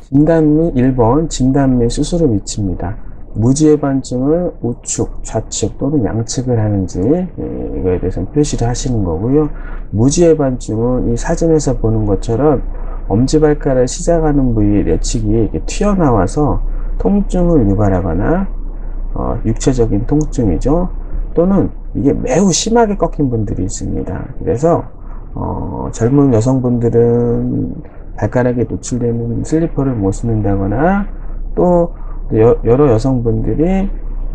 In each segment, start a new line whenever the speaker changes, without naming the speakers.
진단 1번 진단 및 수술의 위치입니다. 무지해반증을 우측, 좌측 또는 양측을 하는지 이거에 대해서 표시를 하시는 거고요. 무지해반증은 이 사진에서 보는 것처럼 엄지발가락을 시작하는 부위 내측이 이렇게 튀어나와서 통증을 유발하거나 육체적인 통증이죠. 또는 이게 매우 심하게 꺾인 분들이 있습니다. 그래서 젊은 여성분들은 발가락에 노출되는 슬리퍼를 못 신는다거나 또 여러 여성분들이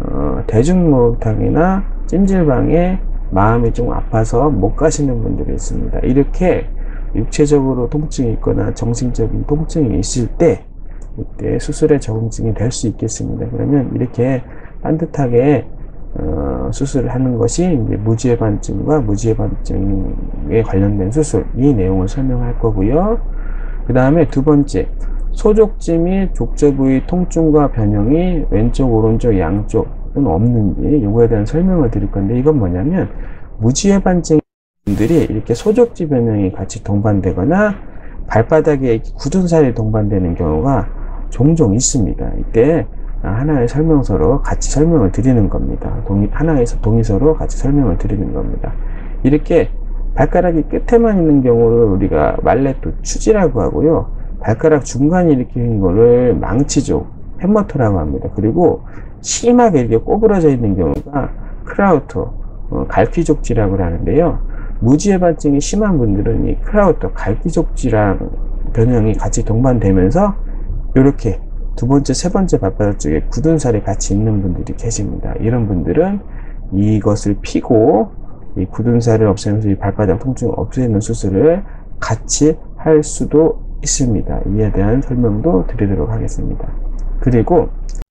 대중목욕탕이나 찜질방에 마음이 좀 아파서 못 가시는 분들이 있습니다. 이렇게 육체적으로 통증이 있거나 정신적인 통증이 있을 때 이때 수술에 적응증이 될 수 있겠습니다. 그러면 이렇게 반듯하게 수술을 하는 것이 이제 무지해반증과 무지해반증에 관련된 수술, 이 내용을 설명할 거고요. 그 다음에 두 번째, 소족지 및 족저 부위 통증과 변형이 왼쪽, 오른쪽, 양쪽은 없는지 이거에 대한 설명을 드릴 건데, 이건 뭐냐면 무지해반증 분들이 이렇게 소족지 변형이 같이 동반되거나 발바닥에 굳은 살이 동반되는 경우가 종종 있습니다. 이때 하나의 설명서로 같이 설명을 드리는 겁니다. 하나의 동의서로 같이 설명을 드리는 겁니다. 이렇게 발가락이 끝에만 있는 경우를 우리가 말레트 추지라고 하고요. 발가락 중간에 이렇게 있는 거를 망치족, 햄머터라고 합니다. 그리고 심하게 이렇게 꼬부러져 있는 경우가 크라우터, 갈퀴족지라고 하는데요. 무지해반증이 심한 분들은 이 크라우터, 갈퀴족지랑 변형이 같이 동반되면서 이렇게 두 번째, 세 번째 발바닥 쪽에 굳은 살이 같이 있는 분들이 계십니다. 이런 분들은 이것을 피고 이 굳은 살을 없애면서 이 발바닥 통증을 없애는 수술을 같이 할 수도 있습니다. 이에 대한 설명도 드리도록 하겠습니다. 그리고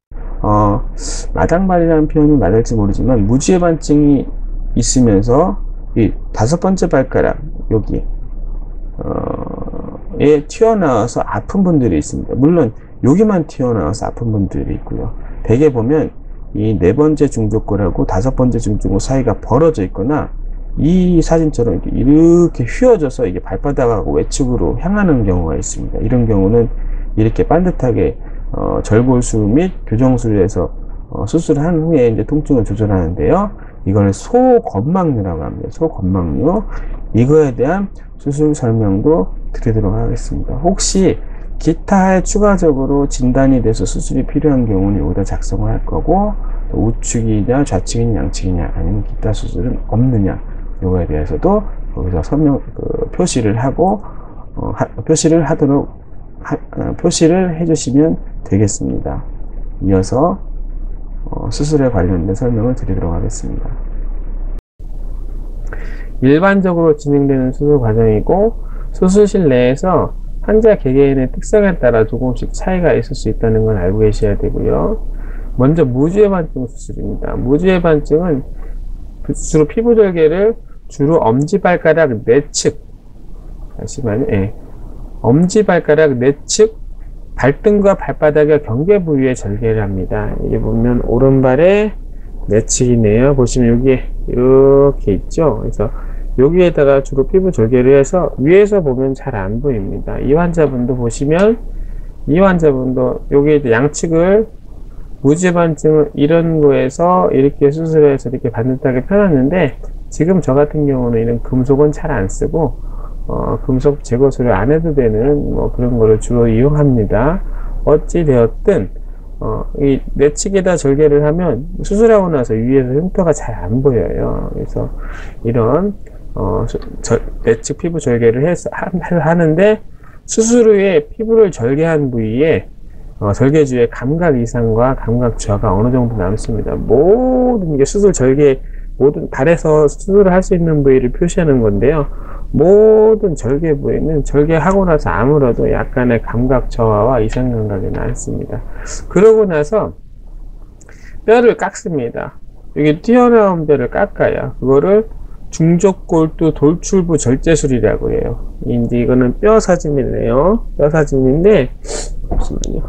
마당발이라는 표현은 맞을지 모르지만 무지해반증이 있으면서 이 다섯 번째 발가락 여기 에 튀어나와서 아픈 분들이 있습니다. 물론 여기만 튀어나와서 아픈 분들이 있고요. 대개 보면 이 네 번째 중족골하고 다섯 번째 중족골 사이가 벌어져 있거나 이 사진처럼 이렇게 휘어져서 이게 발바닥하고 외측으로 향하는 경우가 있습니다. 이런 경우는 이렇게 반듯하게 절골수 및 교정술을 해서 수술을 한 후에 이제 통증을 조절하는데요. 이걸 소건망류라고 합니다. 소건망류. 이거에 대한 수술 설명도 드리도록 하겠습니다. 혹시 기타에 추가적으로 진단이 돼서 수술이 필요한 경우는 여기다 작성을 할 거고, 우측이냐 좌측이냐 양측이냐 아니면 기타 수술은 없느냐, 이거에 대해서도 여기서 표시를 하고 표시를 해주시면 되겠습니다. 이어서 수술에 관련된 설명을 드리도록 하겠습니다. 일반적으로 진행되는 수술 과정이고, 수술실 내에서 환자 개개인의 특성에 따라 조금씩 차이가 있을 수 있다는 걸 알고 계셔야 되고요. 먼저 무지해반증 수술입니다. 무지해반증은 주로 피부절개를 주로 엄지발가락 내측, 엄지발가락 내측 발등과 발바닥의 경계 부위에 절개를 합니다. 이게 보면 오른발의 내측이네요. 보시면 여기에 이렇게 있죠. 그래서 여기에다가 주로 피부 절개를 해서 위에서 보면 잘 안 보입니다. 이 환자분도 보시면 이 환자분도 여기에 양측을 무지해반증을 이런 거에서 이렇게 수술해서 이렇게 반듯하게 펴놨는데, 지금 저 같은 경우는 이런 금속은 잘 안 쓰고 금속 제거술을 안 해도 되는 그런 거를 주로 이용합니다. 어찌 되었든 이 내측에다 절개를 하면 수술하고 나서 위에서 흉터가 잘 안 보여요. 그래서 이런 내측 피부 절개를 해서 하는데, 수술 후에 피부를 절개한 부위에 절개주의 감각 이상과 감각 저하가 어느 정도 남습니다. 모든 게 수술 절개, 모든 발에서 수술을 할 수 있는 부위를 표시하는 건데요. 모든 절개 부위는 절개하고 나서 아무래도 약간의 감각 저하와 이상 감각이 남습니다. 그러고 나서 뼈를 깎습니다. 여기 튀어나온 뼈를 깎아요. 그거를 중족골두 돌출부 절제술이라고 해요. 이제 이거는 뼈 사진이네요. 뼈 사진인데, 잠시만요.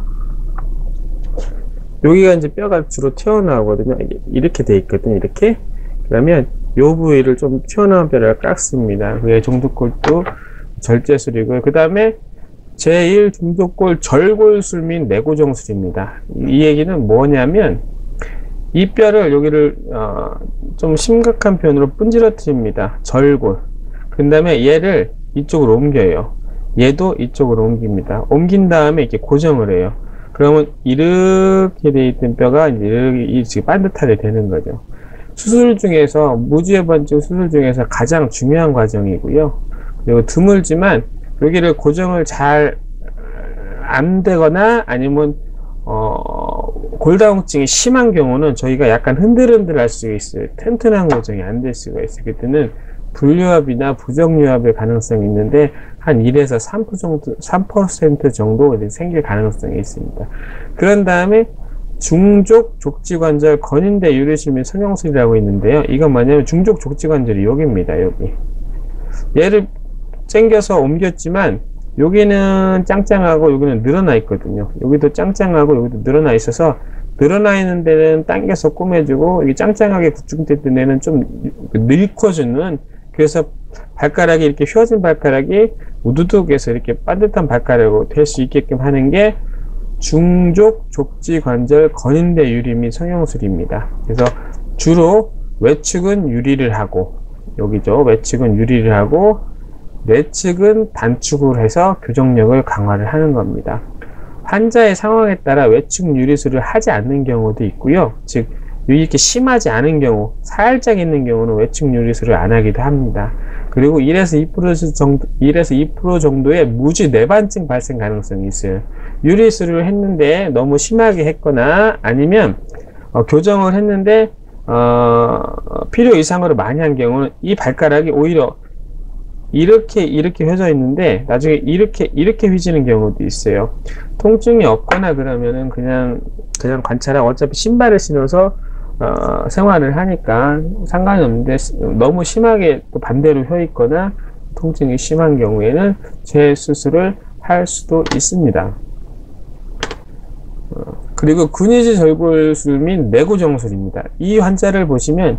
여기가 이제 뼈가 주로 튀어나오거든요. 이렇게 돼 있거든요. 이렇게. 그러면 요 부위를 좀 튀어나온 뼈를 깎습니다. 그게 중족골두 절제술이고요. 그 다음에 제1 중족골 절골술 및 내고정술입니다. 이 얘기는 뭐냐면 이 뼈를 여기를 좀 심각한 표현으로 분지러뜨립니다. 절골. 그 다음에 얘를 이쪽으로 옮겨요. 얘도 이쪽으로 옮깁니다. 옮긴 다음에 이렇게 고정을 해요. 그러면 이렇게 돼 있던 뼈가 이렇게 반듯하게 되는 거죠. 수술 중에서 무지해반증 수술 중에서 가장 중요한 과정이고요. 그리고 드물지만 여기를 고정을 잘 안 되거나 아니면 골다공증이 심한 경우는 저희가 약간 흔들흔들 할 수가 있어요. 튼튼한 고정이 안 될 수가 있어요. 그때는 불유압이나 부정유압의 가능성이 있는데 한 1에서 3% 정도 생길 가능성이 있습니다. 그런 다음에 중족 족지관절 건인대 유리술 및 성형술이라고 있는데요. 이건 뭐냐면 중족 족지관절이 여기입니다. 여기. 얘를 당겨서 옮겼지만 여기는 짱짱하고 여기는 늘어나 있거든요. 여기도 짱짱하고 여기도 늘어나 있어서 늘어나 있는 데는 당겨서 꼬매주고 여기 짱짱하게 구축됐던 데는 좀 늙어주는, 그래서 발가락이 이렇게 휘어진 발가락이 우두둑해서 이렇게 반듯한 발가락으로 될 수 있게끔 하는 게 중족 족지관절 건인대 유리 및 성형술입니다. 그래서 주로 외측은 유리를 하고, 여기죠, 외측은 유리를 하고 내측은 단축을 해서 교정력을 강화를 하는 겁니다. 환자의 상황에 따라 외측 유리술을 하지 않는 경우도 있고요. 즉 이렇게 심하지 않은 경우, 살짝 있는 경우는 외측 유리술을 안 하기도 합니다. 그리고 1에서 2% 정도의 무지 뇌반증 발생 가능성이 있어요. 유리술을 했는데 너무 심하게 했거나 아니면 교정을 했는데 필요 이상으로 많이 한 경우는 이 발가락이 오히려 이렇게 휘어져 있는데 나중에 이렇게 휘지는 경우도 있어요. 통증이 없거나 그러면은 그냥 관찰하고, 어차피 신발을 신어서 생활을 하니까 상관이 없는데 너무 심하게 또 반대로 휘어 있거나 통증이 심한 경우에는 재수술을 할 수도 있습니다. 그리고 근위지 절골술 및 내고정술입니다. 이 환자를 보시면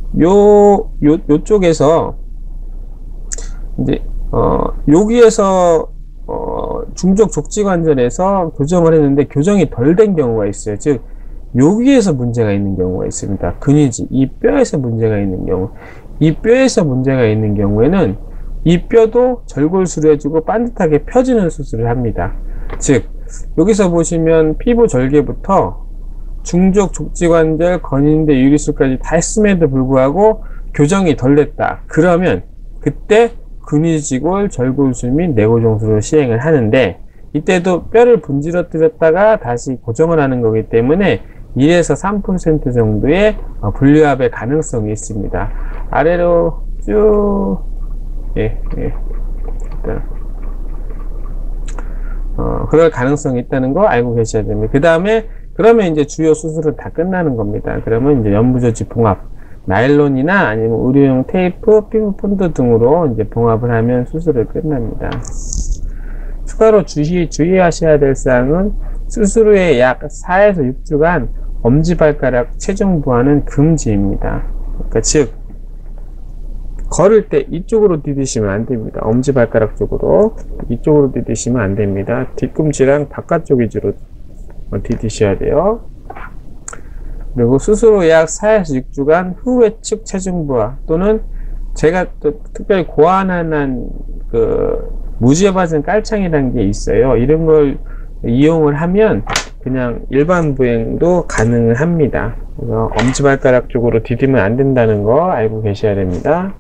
요쪽에서 이제 여기에서 중족 족지관절에서 교정을 했는데 교정이 덜 된 경우가 있어요. 즉 여기에서 문제가 있는 경우가 있습니다. 근위지, 이 뼈에서 문제가 있는 경우, 이 뼈에서 문제가 있는 경우에는 이 뼈도 절골술을 해주고 반듯하게 펴주는 수술을 합니다. 즉 여기서 보시면 피부 절개부터 중족 족지관절 건인대 유리술까지 다 했음에도 불구하고 교정이 덜 됐다. 그러면 그때 근위지골 절골술 및 내고정술을 시행을 하는데, 이때도 뼈를 분지러뜨렸다가 다시 고정을 하는 거기 때문에 1에서 3% 정도의 불유압의 가능성이 있습니다. 아래로 쭉 그럴 가능성이 있다는 거 알고 계셔야 됩니다. 그 다음에 그러면 이제 주요 수술은 다 끝나는 겁니다. 그러면 이제 연부조직 봉합, 나일론이나 아니면 의료용 테이프, 피부 폰드 등으로 이제 봉합을 하면 수술을 끝납니다. 추가로 주의하셔야 될 사항은 수술 후에 약 4에서 6주간 엄지발가락 체중 부하는 금지입니다. 그러니까 즉 걸을 때 이쪽으로 디디시면 안 됩니다. 엄지발가락 쪽으로 이쪽으로 디디시면 안 됩니다. 뒤꿈치랑 바깥쪽 위주로 디디셔야 돼요. 그리고 수술 후 약 4에서 6주간 후외측 체중 부하 또는 제가 또 특별히 고안한 무지해받은 깔창이라는 게 있어요. 이런 걸 이용을 하면 그냥 일반 부행도 가능합니다. 그래서 엄지발가락 쪽으로 디디면 안 된다는 거 알고 계셔야 됩니다.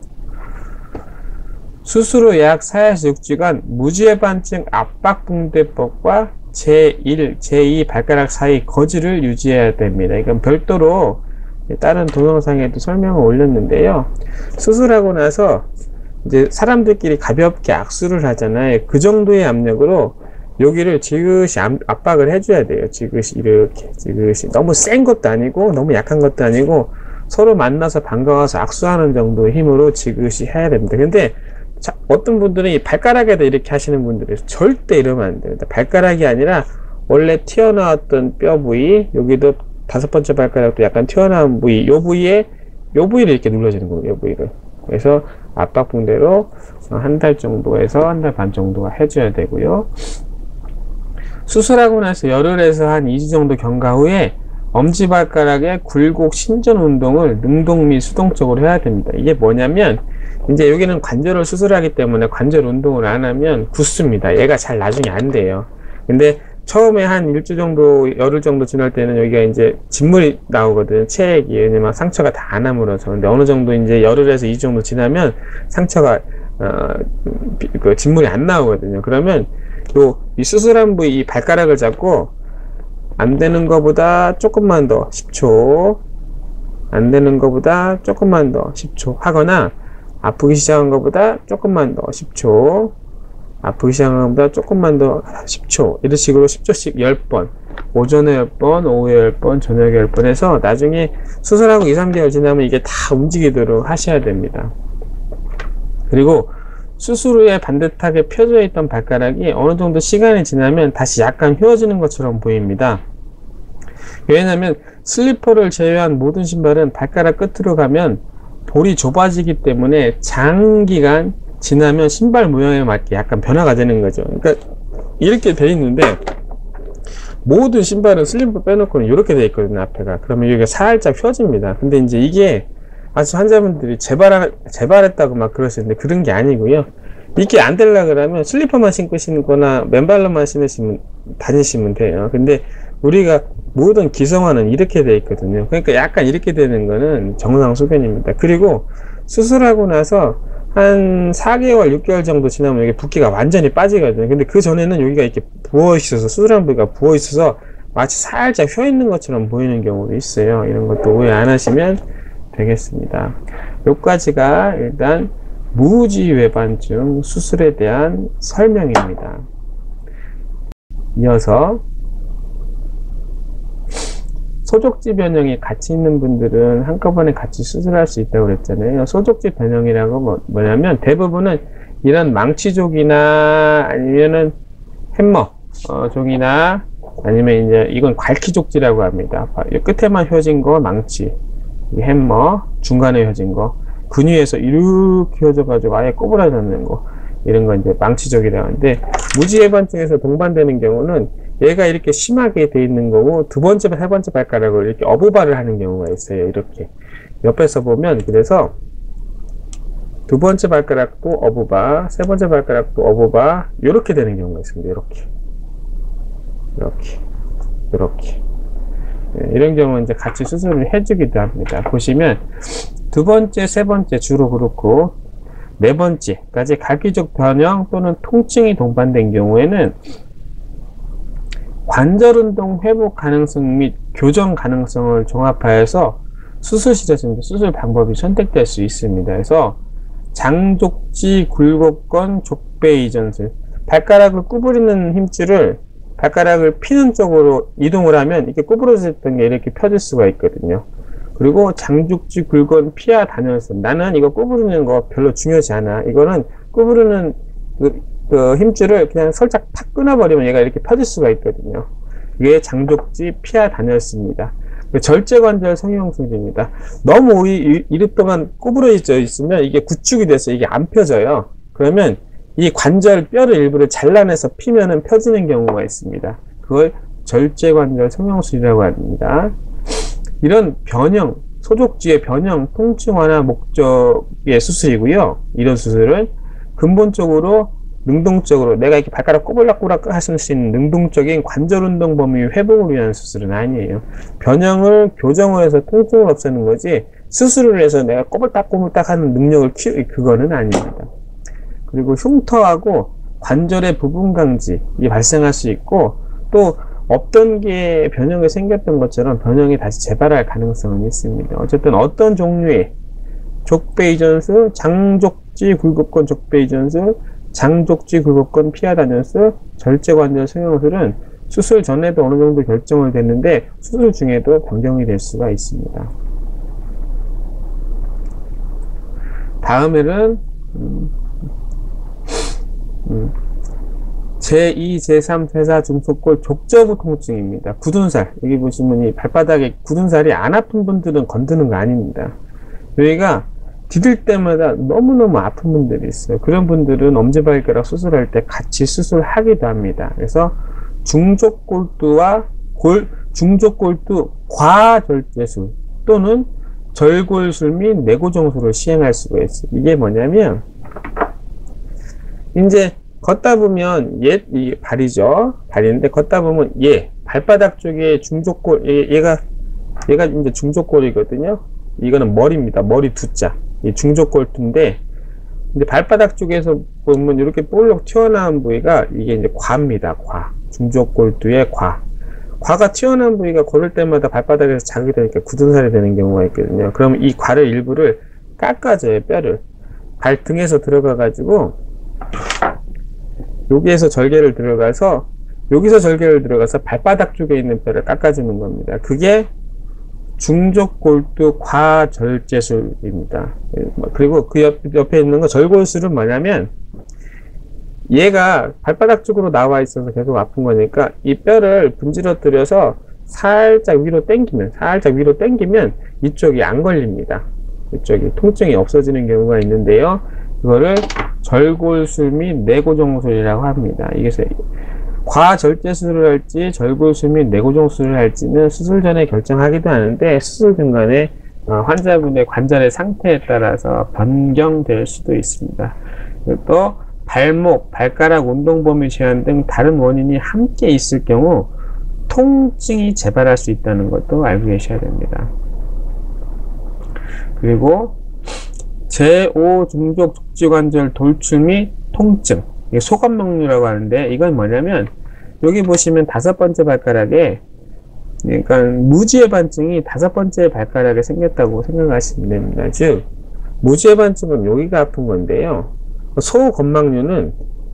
수술 후 약 4에서 6주간 무지해반증 압박붕대법과 제1, 제2 발가락 사이 거지를 유지해야 됩니다. 이건 별도로 다른 동영상에도 설명을 올렸는데요. 수술하고 나서 이제 사람들끼리 가볍게 악수를 하잖아요. 그 정도의 압력으로 여기를 지그시 압박을 해줘야 돼요. 지그시 이렇게 지그시, 너무 센 것도 아니고 너무 약한 것도 아니고 서로 만나서 반가워서 악수하는 정도의 힘으로 지그시 해야 됩니다. 근데 어떤 분들은 이 발가락에다 이렇게 하시는 분들이 절대 이러면 안 됩니다. 발가락이 아니라 원래 튀어나왔던 뼈 부위, 여기도 5번째 발가락도 약간 튀어나온 부위, 요 부위를 이렇게 눌러주는 거예요. 요 부위를. 그래서 압박붕대로 한 달 정도에서 한 달 반 정도가 해줘야 되고요. 수술하고 나서 열흘에서 한 2주 정도 경과 후에 엄지발가락의 굴곡 신전 운동을 능동 및 수동적으로 해야 됩니다. 이게 뭐냐면 이제 여기는 관절을 수술하기 때문에 관절 운동을 안 하면 굳습니다. 얘가 잘 나중에 안 돼요. 근데 처음에 한 일주 정도, 열흘 정도 지날 때는 여기가 이제 진물이 나오거든. 체액이. 왜냐면 상처가 다 안 아물어서. 근데 어느 정도 이제 열흘에서 2주 정도 지나면 상처가, 그 진물이 안 나오거든요. 그러면 이 수술한 부위, 이 발가락을 잡고 안 되는 것보다 조금만 더 10초, 안 되는 것보다 조금만 더 10초 하거나 아프기 시작한 것보다 조금만 더 10초, 아프기 시작한 것보다 조금만 더 10초, 이런 식으로 10초씩 10번, 오전에 10번, 오후에 10번, 저녁에 10번 해서 나중에 수술하고 2, 3개월 지나면 이게 다 움직이도록 하셔야 됩니다. 그리고 수술 후에 반듯하게 펴져 있던 발가락이 어느 정도 시간이 지나면 다시 약간 휘어지는 것처럼 보입니다. 왜냐하면 슬리퍼를 제외한 모든 신발은 발가락 끝으로 가면 볼이 좁아지기 때문에 장기간 지나면 신발 모양에 맞게 약간 변화가 되는 거죠. 그러니까 이렇게 돼 있는데 모든 신발은 슬리퍼 빼놓고는 이렇게 돼 있거든요, 앞에가. 그러면 여기가 살짝 휘어집니다. 근데 이제 이게 아주 환자분들이 재발했다고 막 그러시는데 그런 게 아니고요. 이게 안 되려 그러면 슬리퍼만 신고 신거나 맨발로만 다니시면 돼요. 근데 우리가 모든 기성화는 이렇게 돼 있거든요. 그러니까 약간 이렇게 되는 거는 정상 소견입니다. 그리고 수술하고 나서 한 4개월, 6개월 정도 지나면 여기 붓기가 완전히 빠지거든요. 근데 그 전에는 여기가 이렇게 부어 있어서, 수술한 부위가 부어 있어서 마치 살짝 휘어 있는 것처럼 보이는 경우도 있어요. 이런 것도 오해 안 하시면 되겠습니다. 여기까지가 일단 무지외반증 수술에 대한 설명입니다. 이어서 소족지 변형이 같이 있는 분들은 한꺼번에 같이 수술할 수 있다고 그랬잖아요. 소족지 변형이라고 뭐냐면 대부분은 이런 망치족이나 아니면은 햄머 족이나 아니면 이제 이건 괄키족지라고 합니다. 끝에만 휘어진 거 망치, 햄머, 중간에 휘어진 거, 근위에서 이렇게 휘어져 가지고 아예 꼬부라졌는 거, 이런 건 이제 망치족이라고 하는데, 무지외반증에서 동반되는 경우는 얘가 이렇게 심하게 돼 있는 거고 두 번째, 세 번째 발가락을 이렇게 어부발을 하는 경우가 있어요. 이렇게 옆에서 보면, 그래서 두 번째 발가락도 어부바, 세 번째 발가락도 어부바, 이렇게 되는 경우가 있습니다. 이렇게 네, 이런 경우는 이제 같이 수술을 해주기도 합니다. 보시면 두 번째, 세 번째 주로 그렇고 네 번째까지 갈기족 변형 또는 통증이 동반된 경우에는 관절운동 회복 가능성 및 교정 가능성을 종합하여서 수술실에서 수술 방법이 선택될 수 있습니다. 그래서 장족지 굴곡건 족배 이전술, 발가락을 구부리는 힘줄을 발가락을 피는 쪽으로 이동을 하면 이렇게 구부러졌던 게 이렇게 펴질 수가 있거든요. 그리고 장족지 굴건 피하 단열선, 나는 이거 구부리는 거 별로 중요하지 않아. 이거는 구부리는 그 힘줄을 그냥 살짝 탁 끊어버리면 얘가 이렇게 펴질 수가 있거든요. 이게 장족지 피하 단열수입니다. 절제관절 성형술입니다. 너무 오랫동안 구부러져 있으면 이게 구축이 돼서 이게 안 펴져요. 그러면 이 관절 뼈를 일부러 잘라내서 피면은 펴지는 경우가 있습니다. 그걸 절제관절 성형술이라고 합니다. 이런 변형, 소족지의 변형, 통증 완화 목적의 수술이고요. 이런 수술은 근본적으로 능동적으로 내가 이렇게 발가락 꼬불락꼬불락 할 수 있는 능동적인 관절 운동 범위 회복을 위한 수술은 아니에요. 변형을 교정을 해서 통증을 없애는 거지 수술을 해서 내가 꼬불딱꼬불딱 하는 능력을 그거는 아닙니다. 그리고 흉터하고 관절의 부분 강직이 발생할 수 있고, 또 없던 게 변형이 생겼던 것처럼 변형이 다시 재발할 가능성은 있습니다. 어쨌든 어떤 종류의 족배 이전술, 장족지 굴곡건 족배 이전술, 장족지 굴곡건 피하 단열술, 절제관절 성형술은 수술 전에도 어느 정도 결정을 됐는데 수술 중에도 변경이 될 수가 있습니다. 다음에는 제2, 제3, 제4 중소골 족저부 통증입니다. 굳은살, 여기 보시면 이 발바닥에 굳은살이 안 아픈 분들은 건드는 거 아닙니다. 여기가 디딜 때마다 너무너무 아픈 분들이 있어요. 그런 분들은 엄지발가락 수술할 때 같이 수술하기도 합니다. 그래서 중족골두와 중족골두 과절제술 또는 절골술 및 내고정술을 시행할 수가 있어요. 이게 뭐냐면 이제 걷다 보면 이 발이죠. 발인데 걷다 보면 발바닥 쪽에 중족골 얘가 이제 중족골이거든요. 이거는 머리입니다. 머리 두자. 이 중족골두인데 이제 발바닥 쪽에서 보면 이렇게 볼록 튀어나온 부위가 이게 이제 과입니다. 과. 중족골두의 과. 과가 튀어나온 부위가 걸을 때마다 발바닥에서 자극이 되니까 굳은 살이 되는 경우가 있거든요. 그러면 이 과를 일부를 깎아줘요. 뼈를. 발등에서 들어가 가지고 여기서 절개를 들어가서 발바닥 쪽에 있는 뼈를 깎아주는 겁니다. 그게 중족골두 과절제술입니다. 그리고 그 옆에 있는 거 절골술은 뭐냐면 얘가 발바닥 쪽으로 나와 있어서 계속 아픈 거니까 이 뼈를 분질러뜨려서 살짝 위로 당기면 이쪽이 안 걸립니다. 이쪽이 통증이 없어지는 경우가 있는데요. 그거를 절골술 및 내고정술이라고 합니다. 이게 과절제술을 할지 절골술 및 내고정술을 할지는 수술 전에 결정하기도 하는데 수술 중간에 환자분의 관절의 상태에 따라서 변경될 수도 있습니다. 그리고 또 발목, 발가락 운동 범위 제한 등 다른 원인이 함께 있을 경우 통증이 재발할 수 있다는 것도 알고 계셔야 됩니다. 그리고 제5중족 족지관절 돌출 및 통증, 이게 소관막류라고 하는데 이건 뭐냐면 여기 보시면 5번째 발가락에 그러니까 무지해반증이 5번째 발가락에 생겼다고 생각하시면 됩니다. 즉 무지해반증은 여기가 아픈 건데요. 소건막류는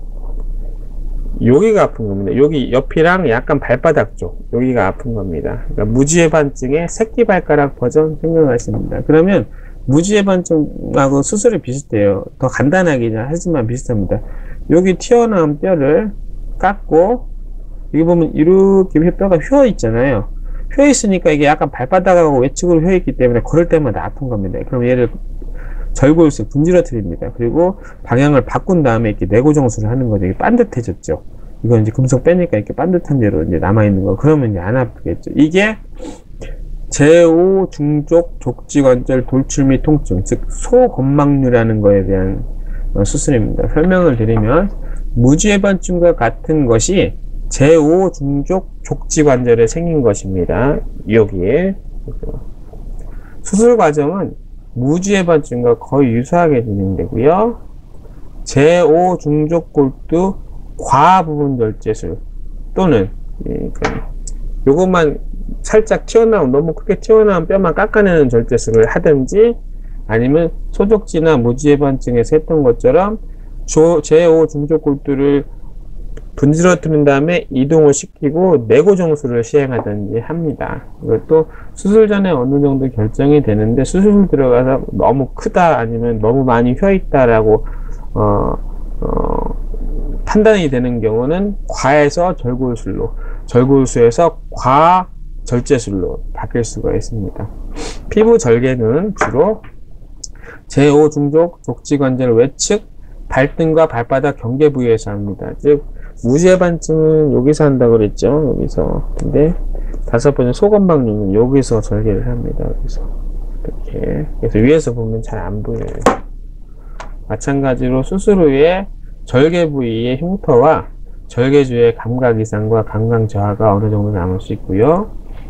여기가 아픈 겁니다. 여기 옆이랑 약간 발바닥 쪽 여기가 아픈 겁니다. 그러니까 무지해반증의 새끼발가락 버전 생각하십니다. 그러면 무지해반증하고 수술이 비슷해요. 더 간단하긴 하지만 비슷합니다. 여기 튀어나온 뼈를 깎고 여기 보면 이렇게 뼈가 휘어 있잖아요. 휘어 있으니까 이게 약간 발바닥하고 외측으로 휘어 있기 때문에 걸을 때마다 아픈 겁니다. 그럼 얘를 절골술 분질러뜨립니다. 그리고 방향을 바꾼 다음에 이렇게 내고정술을 하는 거죠. 이게 반듯해졌죠. 이건 이제 금속 빼니까 이렇게 반듯한 대로 이제 남아있는 거. 그러면 이제 안 아프겠죠. 이게 제5 중족 족지관절 돌출 및 통증, 즉 소건막류라는 거에 대한 수술입니다. 설명을 드리면 무지해반증과 같은 것이 제5 중족 족지관절에 생긴 것입니다. 여기에 수술 과정은 무지해반증과 거의 유사하게 진행되고요. 제5 중족골두 과부분절제술 또는 요것만 살짝 튀어나온 너무 크게 튀어나온 뼈만 깎아내는 절제술을 하든지 아니면 소족지나 무지해반증에서 했던 것처럼 제5 중족골두를 분질러뜨린 다음에 이동을 시키고 내고정술을 시행하든지 합니다. 이것도 수술 전에 어느 정도 결정이 되는데 수술 들어가서 너무 크다 아니면 너무 많이 휘어있다라고 판단이 되는 경우는 과에서 절골술로, 절골술에서 과절제술로 바뀔 수가 있습니다. 피부 절개는 주로 제5 중족 족지관절 외측 발등과 발바닥 경계 부위에서 합니다. 즉 무지해반증은 여기서 한다고 그랬죠. 여기서. 근데 5번째 소건막류는 여기서 절개를 합니다. 여기서. 이렇게. 그래서 위에서 보면 잘 안 보여요. 마찬가지로 수술 후에 절개 부위의 흉터와 절개주의 감각 이상과 감각 저하가 어느 정도 남을 수 있고요.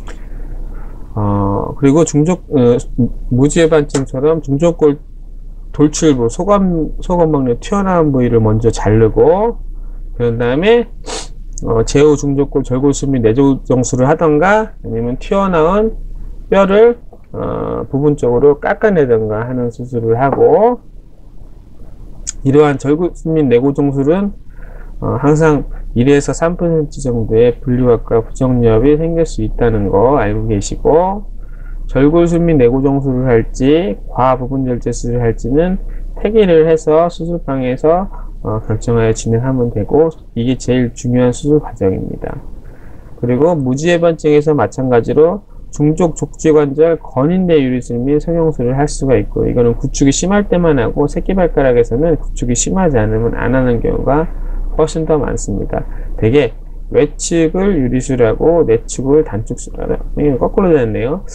그리고 무지해반증처럼 중족골 돌출부, 소건막류 튀어나온 부위를 먼저 자르고 그런 다음에 제5 중족골 절골술 및 내고정술을 하던가 아니면 튀어나온 뼈를 부분적으로 깎아내던가 하는 수술을 하고 이러한 절골술 및 내고정술은 항상 1에서 3% 정도의 분리압과 부정엽이 생길 수 있다는 거 알고 계시고 절골술 및 내고정술을 할지 과부분절제술을 할지는 태기를 해서 수술방에서 결정하여 진행하면 되고 이게 제일 중요한 수술 과정입니다. 그리고 무지해반증에서 마찬가지로 중족 족지관절 건인대 유리술 및 성형술을 할 수가 있고 이거는 구축이 심할 때만 하고 새끼발가락에서는 구축이 심하지 않으면 안 하는 경우가 훨씬 더 많습니다. 되게 외측을 유리수라고 내측을 단축수라고. 이게 거꾸로 되었네요.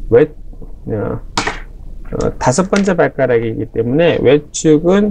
다섯 번째 발가락이기 때문에 외측은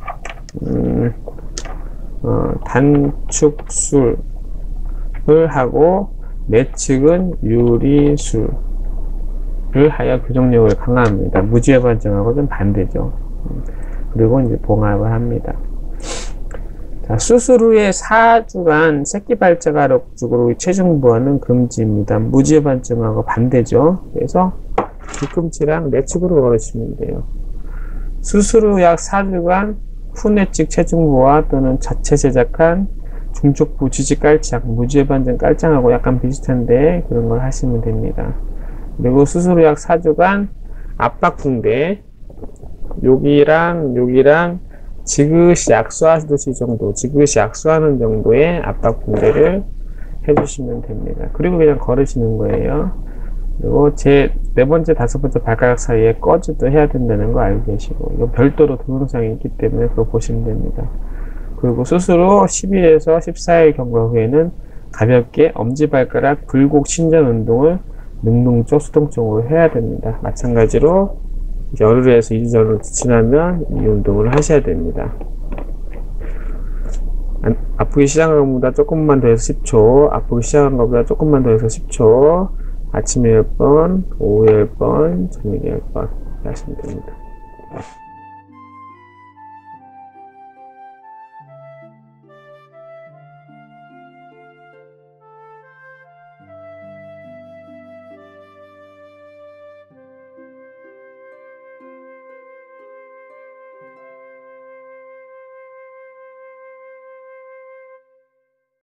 단축술을 하고 내측은 유리술을 하여 교정력을 강화합니다. 무지의 반증하고 좀 반대죠. 그리고 이제 봉합을 합니다. 자, 수술 후에 4주간 새끼 발자국 쪽으로 체중 보완은 금지입니다. 무지의 반증하고 반대죠. 그래서 뒤꿈치랑 내측으로 걸으시면 돼요. 수술 후 약 4주간 후내측 체중 보완 또는 자체 제작한 중촉부 지지 깔창, 무지의 반증 깔창하고 약간 비슷한데 그런 걸 하시면 됩니다. 그리고 수술 후 약 4주간 압박붕대, 여기랑 지그시 약수하듯이 정도, 지그시 약수하는 정도의 압박붕대를 해주시면 됩니다. 그리고 그냥 걸으시는 거예요. 그리고 제 네 번째, 다섯 번째 발가락 사이에 꺼즈도 해야 된다는 거 알고 계시고, 이거 별도로 동영상이 있기 때문에 그거 보시면 됩니다. 그리고 수술 후 10일에서 14일 경과 후에는 가볍게 엄지발가락 굴곡 신전 운동을 능동적, 수동적으로 해야 됩니다. 마찬가지로 열흘에서 2주 정도 지나면 이 운동을 하셔야 됩니다. 아프기 시작한 것보다 조금만 더 해서 10초, 아프기 시작한 것보다 조금만 더 해서 10초, 아침에 10번, 오후에 10번, 저녁에 10번 하시면 됩니다.